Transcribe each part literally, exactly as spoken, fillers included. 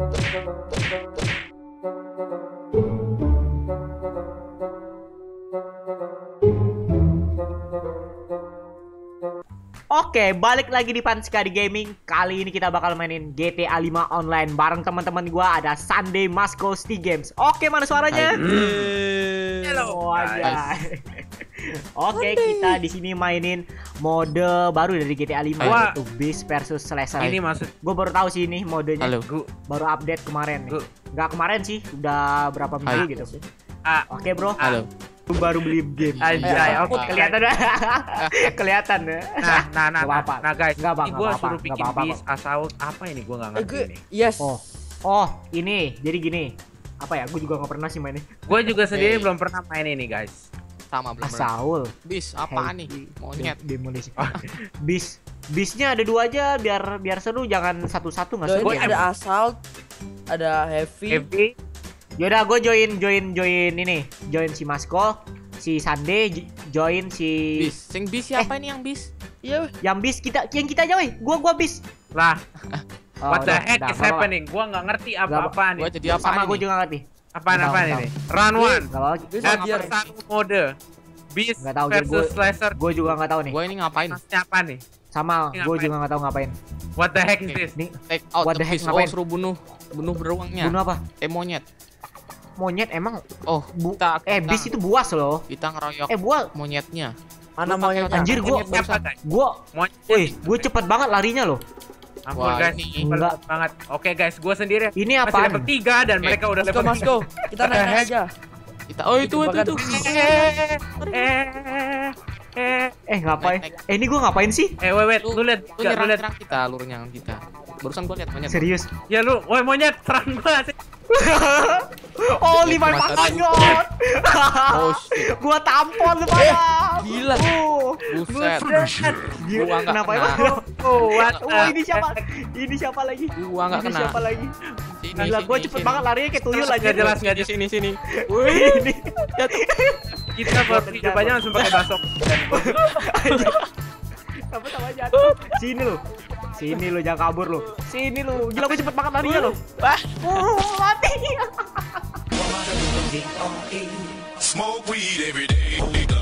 Oke, balik lagi di Panskadi Gaming. Kali ini kita bakal mainin G T A lima online bareng teman-teman gua, ada Sunday Masco Sti Games. Oke, mana suaranya? Halo. Oh, aja. Oke, kita di sini mainin mode baru dari G T A lima, Wah. yaitu Beast versus Slasher. Ini maksud Gue baru tahu sih ini modenya. Halo. gua Baru update kemarin nih. Gua- Nggak kemarin sih, udah berapa minggu Hai. gitu. ah, Oke, bro. Halo. Lu baru beli game. Anjay, Eh, oke. kelihatan dah. Kelihatan ya. nah, nah, nah, Nggak nah, apa-apa. nah guys, Nggak, Bang, ini nggak gua apa-apa, suruh nggak bikin apa-apa, bis asal apa ini gua nggak Eh, ngerti gue, nih. yes. Oh. Oh, ini. Jadi gini. Apa ya? Gue juga nggak pernah sih mainnya. Gua juga sendiri Hey. belum pernah main ini guys. Sama belum pernah. Asaul. Bis apaan nih? Monyet. Demolisi. Bis. Bisnya ada dua aja biar biar seru, jangan satu-satu nggak Loh, seru. ini ya. ada assault, ada heavy. Heavy, Yaudah, gue join join join ini. Join si Masco, si Sunday, j- join si Bis. Sing bis siapa ini yang bis? Iya, weh. yang bis kita yang kita aja, weh. Gua gua bis. lah. Oh, What the udah, heck udah, is nggak apa-apa. happening? Gua nggak ngerti apa-apaan Gua nih. jadi apa Sama gue ini? juga nggak ngerti. Apaan Nggak apaan tahu, ini? Run one. Gak apa Bisa Dan biar. satu mode. Beast Nggak tahu, jadi versus gua- Slasher. Gue juga nggak tahu nih. Gua ini ngapain? Maksudnya apa nih? Sama, Ini gue ngapain? juga nggak tahu ngapain. What the heck is this? Nih, Take out What the the heck, bis. Oh, ngapain? suruh bunuh bunuh beruangnya. bunuh apa? Eh monyet. Monyet emang? Oh, Bu kita, eh, kita- bis itu buas loh. kita ngeroyok Eh, buas. monyetnya. Mana Lu maunya? pakai Anjir, otak. gua- Monyet Siapa barusan. guys? Gua, Monyet. wih, gue cepet banget larinya loh. Ampun Wah, guys, ini- cepet Enggak. banget. Oke guys, gua sendiri Ini masih apaan? level tiga dan Oke. mereka udah Mas go, level mas go. Kita naik heck? aja. Kita oh itu itu itu. Eh, eh, eh, Eh, ngapain? Naik, naik. Eh, ini gue ngapain sih? eh, wait, wait, Lu, lu lihat, lu nggak, lu nyerang, lihat, nyerang kita, lu nyerang kita. Barusan gua lihat monyet. Serius? ya lu, woi monyet, serang gua sih. Oh, lima Masa pakanyot. Oh shit. Gua tampon lu pada. gila. Uh, Buset. gila. Gua nggak Kenapa kena. emang? Oh, what Oh, the ini siapa? heck? Ini siapa lagi? Gua nggak Ini kena. siapa lagi? Sini, Gila, sini, gua cepet sini. banget larinya kayak tuyul aja. Nggak jelas, nggak Di jelas. sini sini. Ini. Kita baru hidup aja langsung pakai basok. Sama-sama jatuh. Sini lu. Sini lu, jangan kabur lu. Sini lu. Gila, gua cepet banget larinya lu. Wah. Uh, mati. Smoke weed every day.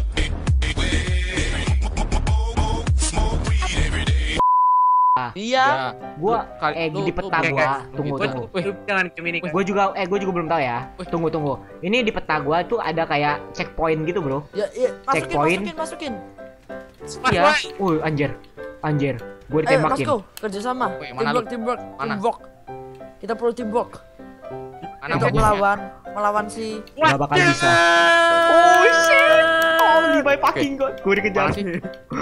Smoke weed every day. Iya. Ya. Gua Lu kali- eh lu- di lu peta Oke gua. guys, Tunggu, Wih, tunggu. wih, jangan ke mini. Gue juga eh gue juga belum tahu ya. Wih. Tunggu tunggu. Ini di peta gua tuh ada kayak checkpoint gitu, Bro. Ya, iya. Masukin, Checkpoint. masukin, masukin. Iya. Uh, anjir. Anjir. Gue Ayo, mas ditembakin. go. Kerjasama. Wih, mana Teamwork, lu? teamwork, Mana? teamwork. Kita perlu teamwork Mana untuk monyetnya? melawan, melawan si. Gak bakal bisa. Oh shit. Oh, Levi fucking god. Gue dikejar. Mana sih?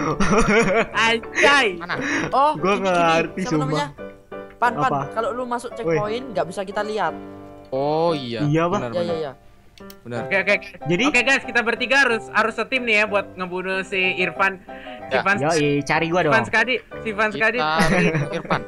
Anjay. Mana? Oh, Gua ini, nggak ini. ngerti, Siapa sumpah. namanya? Pan, pan. Apa? Kalau lu masuk checkpoint, nggak bisa kita lihat. Oh iya. Iya, Bang. Benar, Ya, ya, benar. ya. Benar. Oke, oke. Jadi Oke guys, kita bertiga harus harus setim nih ya buat ngebunuh si Irfan. Si Ya. Irfan, yo, cari gua dong. Irfan Skadi, si Irfan Skadi. Kita Irfan.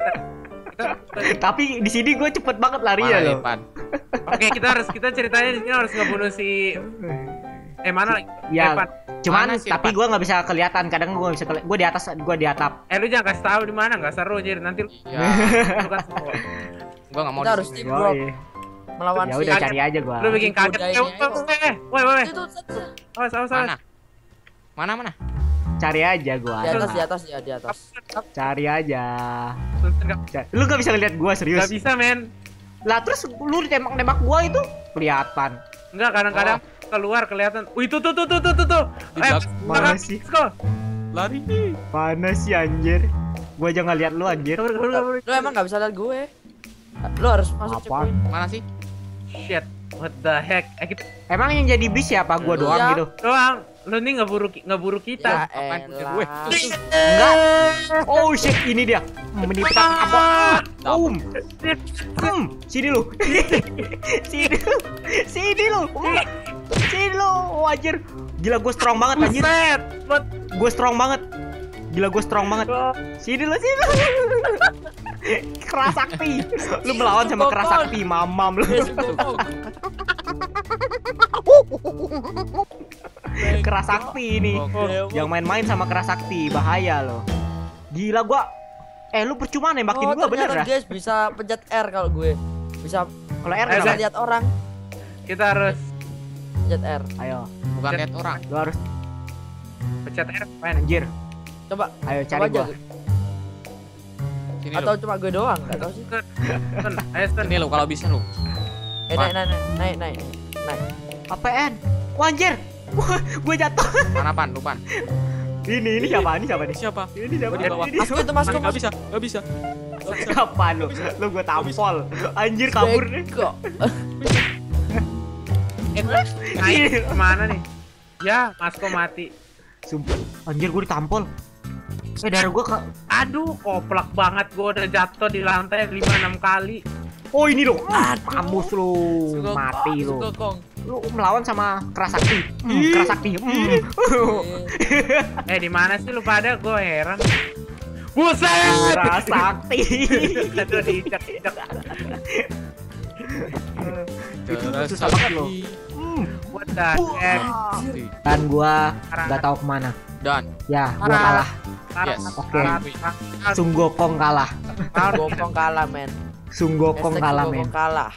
Tapi di sini gue cepet banget larinya Mana loh. Irfan? Oke, kita harus kita ceritanya di sini harus ngebunuh si eh mana? Ya, Irfan. cuman Mana sih, tapi Irfan? gue nggak bisa kelihatan. Kadang gue bisa kelihatan. Gue di atas, gue di atap. Eh lu jangan kasih tahu di mana, nggak seru anjir. Nanti lu Ya, lu kan semua. gua enggak mau Kita di harus sini. teamwork Yoi. melawan Ya si. udah cari aja gua. Lu bikin kaget. Godain Eh, ya, woi, woi, woi, woi. Itu, set, set. Awas, awas, awas. Mana? Mana mana? Cari aja gua. Di atas, di atas, ya, di atas. Cari aja. Nggak Cari. Lu gak bisa lihat gua serius. nggak bisa men. Lah terus lu ditembak-nembak gua itu kelihatan. Enggak, kadang-kadang keluar kelihatan. Wih, tuh tuh tuh tuh tuh tuh. tuh. Di Eh, belakang. Mana belakang. sih? Let's go. Lari. Mana sih anjir? Gua aja nggak lihat lu anjir. Kabur, kabur, kabur. Lu emang nggak bisa lihat gue. Lu harus masuk Apa? checkpoint. Mana sih? Shit. What the heck? Eh, kita Emang yang jadi bis siapa? Gua Lu doang ya. gitu. doang. Lu nih ngeburu ki- ngeburu Ya kita. apaan punya elah. gue? Enggak. Oh shit, ini dia. Meni peta apa? Um. Hmm, sini lu. Sini lu. Sini lu. Hmm. Sini lu. Oh, anjir. Gila gue strong banget anjir. Buset. What? Gue strong banget. Gila gue strong banget. Sini lu, sini lu. Keras sakti. Lu melawan sama keras sakti, mamam lu. Keras sakti ini. Yang main-main sama keras sakti bahaya loh. Gila gua. Eh lu percuma nembakin Oh, gua bener ternyata dah. guys bisa pencet R kalau gue. Bisa Kalau R Eh, bisa kenapa? lihat orang. Kita harus Pencet R. Ayo, Bukan lihat orang. lu harus pencet R, main. anjir. Coba Ayo coba cari aja. gua. Sini Atau lu. cuma gue doang, enggak tahu sih. Sun, ayo Sun. Sini lu kalau bisa lu. Eh naik naik naik naik naik. Naik. Apaan? Wah, anjir. Wah, gua jatuh. Mana pan, lu pan. Ini ini siapa? Ini siapa nih? Siapa? Ini siapa? Gua di bawah. Ini Masuk itu masuk Enggak bisa, enggak bisa. Kapan lu? Lu gua tampol. Anjir kabur nih. Kok. Naik kemana nih? Ya, Masko mati. Sumpah. Anjir gua ditampol. Eh darah gua ke... Aduh, koplak banget. Gua udah jatuh di lantai lima enam kali. Oh ini dong. Mampus lu. Sugokong, Mati lu. Sugokong. Lu melawan sama Kerasakti. Hmm, Kerasakti. Hmm. Eh, di mana sih lu pada? Gua heran. Buset! Kerasakti. Aduh, diinjak-injak. Itu susah banget loh. Hmm. What the heck? Dan gua nggak tahu kemana. Dan Ya, gua kalah. Yes. Oke. Tarat- Sunggokong kalah. tarat- Gokong kalah men. Sunggokong Hashtag kalah Sugokong men. kalah.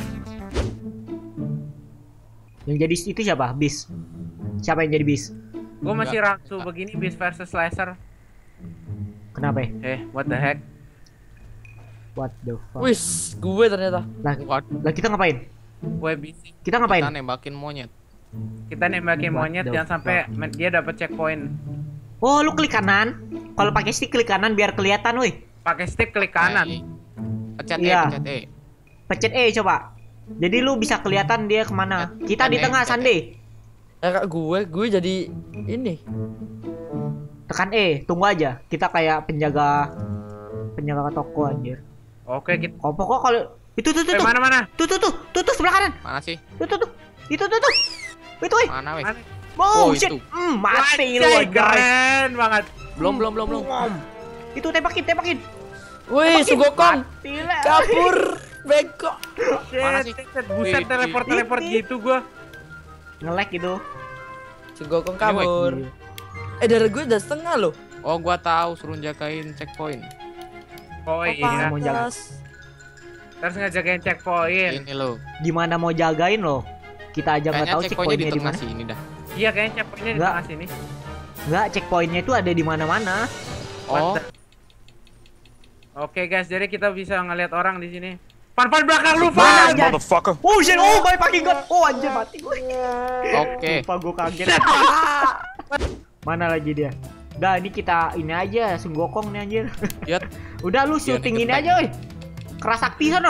Yang jadi itu siapa? Bis. Siapa yang jadi bis? Gua masih raksu begini Beast versus Laser. Kenapa? ya? Eh, what the heck? What the fuck? Wis, gue ternyata. Lah, Waduh, lah kita ngapain? Gue bisa. Kita ngapain? kita nembakin monyet. Kita nembakin What monyet the jangan sampai men- dia dapat checkpoint. Oh, lu klik kanan. Kalau pakai stick klik kanan biar kelihatan, woi. Pakai stick klik kanan. Eh, Pencet E, Iya. pencet E. Pencet E coba. Jadi lu bisa kelihatan dia kemana. Kita di Pencet E, tengah, pencet E. Sande. Eh kak gue, gue jadi ini. Tekan E, tunggu aja. Kita kayak penjaga penjaga toko anjir. Oke, kita Kok pokok kalau itu tuh tuh eh, tuh. mana mana? Tuh tuh tuh, tuh tuh sebelah kanan. Mana sih? Tuh tuh tuh. Itu tuh tuh. Itu, woi. Mana weh? Mana? Oh, Oh, shit. itu. Hmm, mati lu, Wajay, guys. keren banget. Belum, belum, belum, belum. Ngom. Itu tembakin, tembakin. Wih, Sugokong Mati lah. kabur, bego. Mana Shit, sih? shit, buset Wih, teleport teleport wih. gitu gua. Nge-lag gitu. Sugokong kabur. Eh darah gue udah setengah loh. Oh, gua tahu suruh jagain checkpoint. Oh iya. mau jaga. pantas. Terus ngejagain checkpoint. Ini lo. Gimana mau jagain lo? Kita aja nggak Kayaknya tahu checkpointnya di checkpointnya di tengah mana. sini dah. Iya, kayaknya checkpointnya di Enggak. tengah sini. Enggak, checkpointnya itu ada di mana-mana. What Oh, the- Oke guys, jadi kita bisa ngeliat orang di sini. Pan pan belakang lu, Mana, Pan. anjir? Motherfucker. Oh shit, oh my fucking god. Oh anjir mati gue. oke. Lupa gue kaget. Mana lagi dia? Udah ini kita ini aja Sunggokong nih anjir. Lihat. Udah lu Dia syuting nih ini getek. aja woi. Kerasakti sana.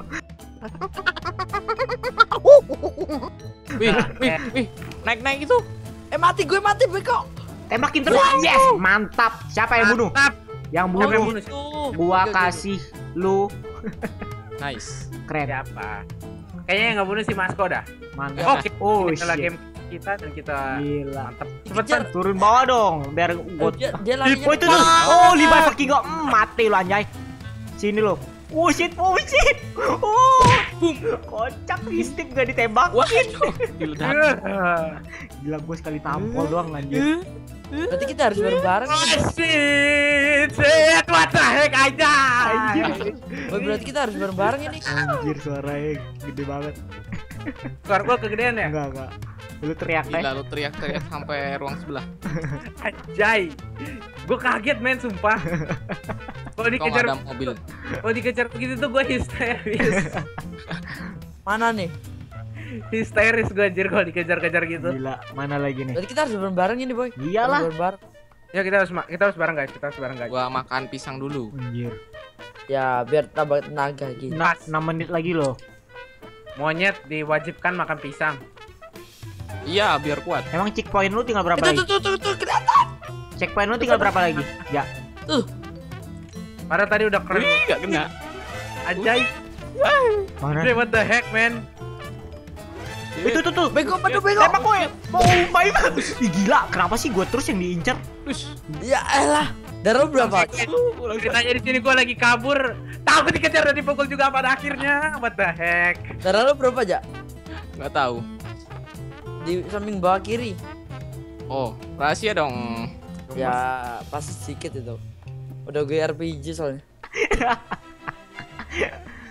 Wih, wih, wih. Naik-naik itu. Eh mati gue mati bego. Tembakin terus. Yes, mantap. Siapa yang bunuh? Mantap. Yang Siapa yang bunuh. bunuh? Tuh. Gua Oke, oke. kasih lu Nice. keren. Siapa? Kayaknya yang nggak bunuh si Masko dah. Mantap. Oke. Oh Ini adalah shit. game kita dan kita Gila. mantap. Dikejar. Cepetan. Turun bawah dong biar Eh, gua dia, dia larinya Oh itu tuh. Oh lima fucking go. Mm, mati lu anjay. Sini lu. Oh shit, oh shit. Oh. Kocak listrik gak ditembakin. Diledak. Gila gue sekali tampol doang anjir. Berarti kita harus bareng-bareng. Oh shit, shit, what the heck aja. Anjir. Oh, berarti kita harus bareng-bareng ini. Anjir suaranya gede banget. Suara gua kegedean ya? Enggak enggak. Lu teriak teh. Gila lu teriak-teriak sampai ruang sebelah. Anjay. Gua kaget men sumpah. Kalau Kok dikejar ada mobil? kalau dikejar begitu tuh gua histeris. Mana nih? Histeris gua anjir kalau dikejar-kejar gitu. Gila, mana lagi nih? Berarti kita harus bareng-bareng ini, boy. Iyalah. Harus bareng. Ya kita harus ma- kita harus bareng guys, kita harus bareng guys. Gua makan pisang dulu. Anjir. Ya, biar tambah tenaga gitu. Nah, enam menit lagi loh. Monyet diwajibkan makan pisang. Iya, biar kuat. Emang checkpoint lu tinggal berapa Itu lagi? tuh tuh tuh tuh kelihatan. Checkpoint lu tinggal berapa lagi? Ya. Tuh. Padahal tadi udah keren. Wih, gak kena. Anjay. Mana? Dude, what the heck man? Itu tuh tuh. Bego, aduh bego. Tembak gue. Oh my god. Ih gila, kenapa sih gue terus yang diincar? Terus, Ya elah. Darah lu berapa? Ceritanya di sini gua lagi kabur, tahu dikejar dan dipukul juga pada akhirnya. What the heck? Darah lu berapa aja? nggak tahu. Di samping bawah kiri. Oh, rahasia dong. Ya, pasti sedikit itu. Udah gue R P G soalnya.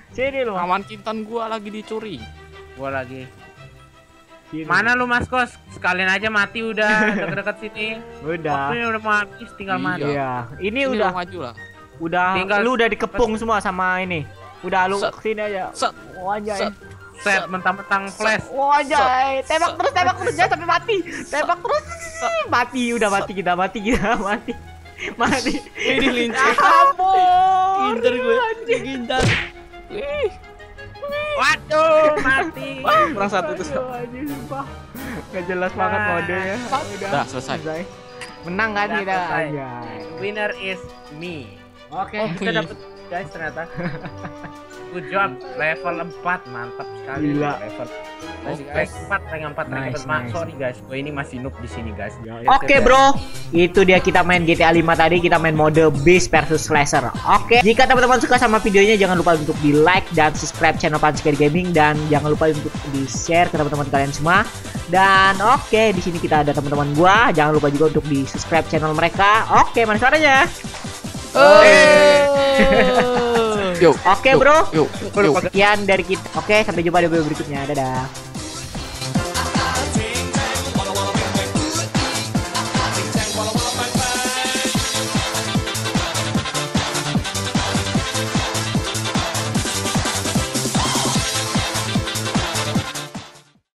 Sini lu. Aman kintan gua lagi dicuri. Gua lagi. Sini. Mana lu Mas Kos? Sekalian aja mati udah dekat-dekat sini. Udah. Waktunya udah mau habis, tinggal Iya. mati. Iya. Ini, Ini udah lo maju lah. udah Tinggal- lu udah dikepung semua sama ini. Udah lu Set. sini aja. Set. Wajay. Set. Set mentang-mentang flash. Wajay. Tembak terus, tembak terus jangan sampai mati. Tembak terus. Mati, udah mati kita, mati kita, mati. Mati. Ini lincah. Ampun. Gintar gue. Gintar. Wih. Waduh, mati. Kurang satu tuh. Aduh, anjing, sumpah. Nggak jelas banget modenya. Udah. Dah selesai. Menang kan Udah kita? selesai. Anjay. Winner is me. Oke, Oh, kita iya. dapat guys ternyata. Good job, level empat, mantap sekali. Gila. Level Oke. rank empat, rank empat, rank Nice, empat. Ma- nice. Sorry guys, gue ini masih noob di sini guys. Oke bro, itu dia kita main G T A lima tadi, kita main mode Beast versus Slasher. Oke, jika teman-teman suka sama videonya jangan lupa untuk di like dan subscribe channel Pansikari Gaming dan jangan lupa untuk di share ke teman-teman kalian semua. Dan oke, di sini kita ada teman-teman gua, jangan lupa juga untuk di subscribe channel mereka. Oke, mana suaranya? Oh. Yuk. Oke yuk, bro, Yuk. Yuk. sekian dari kita. Oke, sampai jumpa di video berikutnya. Dadah.